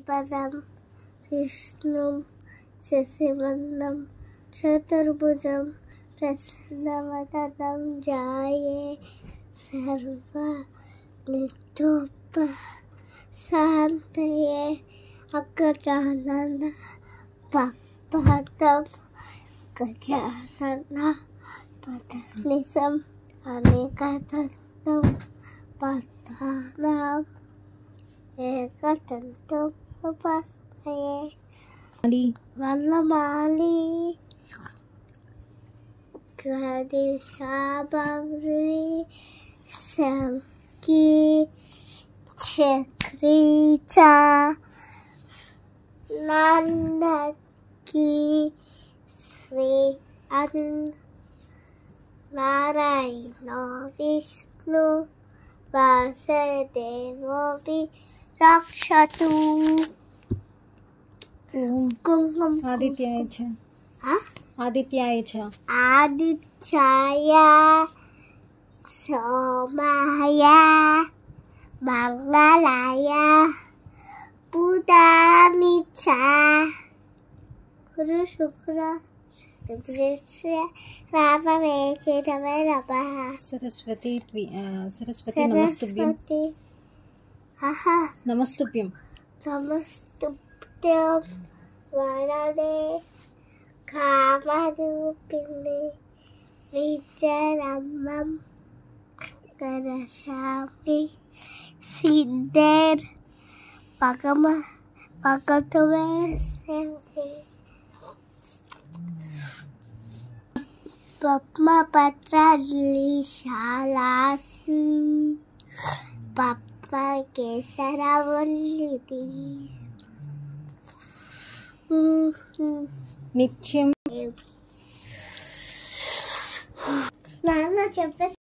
శుక్లాంబరధరం విష్ణుం శశివర్ణం చతుర్భుజం ప్రసన్నవదనం ధ్యాయే సర్వవిఘ్నోపశాంతయే అగజానన పద్మనాభం గజానన పద్మనిసం అనేకదంతం పద్మనాభం ఏకదంతం ఉపాస్మహే. వనమాలి గణేశాభరణి శంఖి చక్రీ చ నందకి శ్రీ నారాయణ విష్ణు వాసుదేవోపి రక్షతు. ఆదిత్యాయ చ ఆదిత్యాయ సోమాయ మంగళాయ బుధాని చ గురు శుక్ర రామమే కేతమే నమః. సరస్వతి నమస్తుభ్యం. నమస్తుభ్యం వరదే కామరూపిణి విజయరమ్మం కరశామి సిద్ధేర్ పగతుమే శంకి పద్మపత్రశాలాసు పద్మ కేసరవల్లిది నిత్యం. నాన్న చెప్పే